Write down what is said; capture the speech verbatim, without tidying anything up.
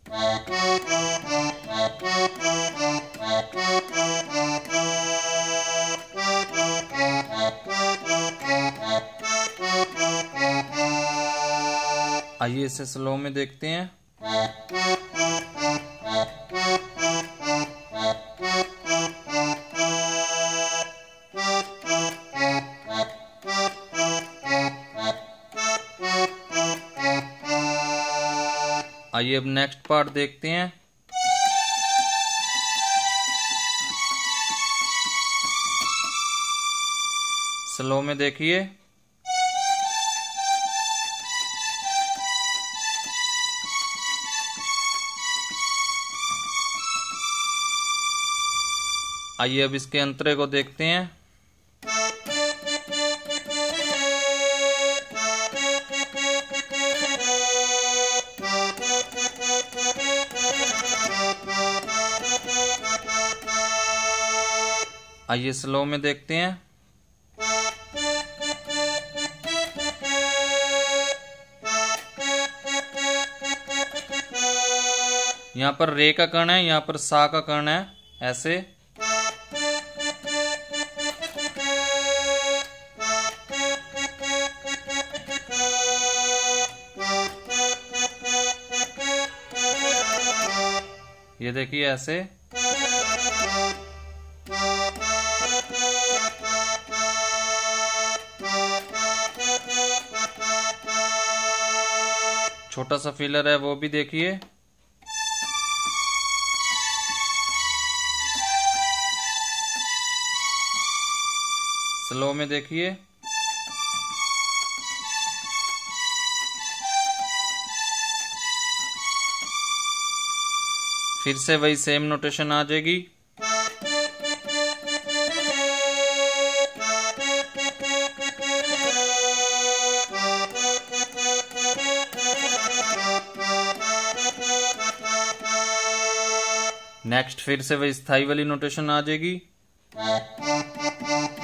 आइए इसे स्लो में देखते हैं। आइए अब नेक्स्ट पार्ट देखते हैं। स्लो में देखिए। आइए अब इसके अंतरे को देखते हैं। आइए स्लो में देखते हैं। यहाँ पर रे का कर्ण है, यहाँ पर सा का कर्ण है, ऐसे। ये देखिए ऐसे। छोटा सा फिलर है वो भी देखिए। स्लो में देखिए। फिर से वही सेम नोटेशन आ जाएगी। नेक्स्ट फिर से वही स्थाई वाली नोटेशन आ जाएगी।